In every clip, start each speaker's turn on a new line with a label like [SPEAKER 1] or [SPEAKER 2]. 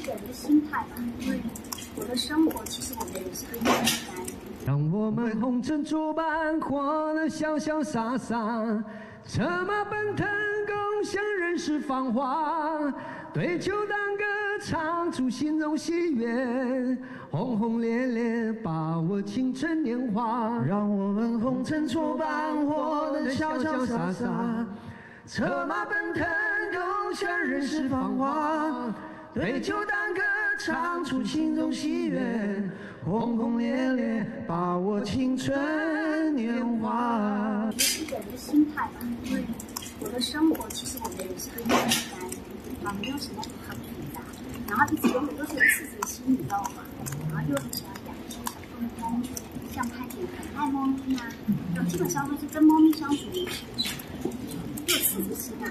[SPEAKER 1] 个人的心态吧，因为我的生活其实我觉得也是很简单。
[SPEAKER 2] 让我们红尘作伴，活得潇潇洒洒，策马奔腾，共享人世繁华。对酒当歌，唱出心中喜悦，轰轰烈烈把握青春年华。让我们红尘作伴，活得潇潇洒洒，策马奔腾，共享人世繁华。对酒当歌，唱出心中喜悦，轰轰烈烈把握青春年华。
[SPEAKER 1] 我是一个人的心态吧，因为我的生活其实我觉得也是很简单，没有什么很复杂，然后一直永远都是有赤子的心，你知道吗？然后又很喜欢养一些小动物，像派姐很爱猫咪啊，就基本上都是跟猫咪相处的事情，就有赤子心啊。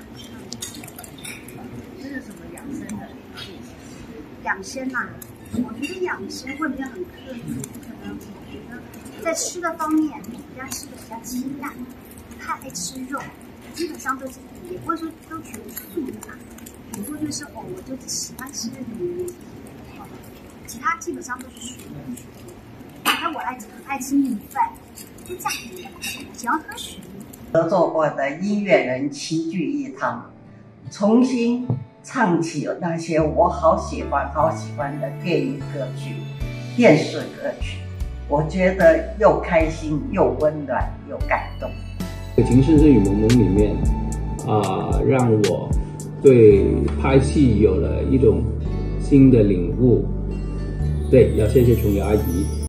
[SPEAKER 3] 这是什么养生的？
[SPEAKER 1] 养生啊，我觉得养生会比较很克制，可能我觉得在吃的方面，比较吃的比较清淡，不太爱吃肉，基本上都是也不会说都全素的嘛。顶多就是我就只喜欢吃鱼，其他基本上都是水果。那我爱吃米饭，就这样子的，我喜欢喝水。
[SPEAKER 3] 合作过的音乐人齐聚一堂，重新唱起那些我好喜欢的电影歌曲、电视歌曲，我觉得又开心又温暖又感动。
[SPEAKER 4] 《情深深雨蒙蒙》里面让我对拍戏有了一种新的领悟。对，要谢谢琼瑶阿姨。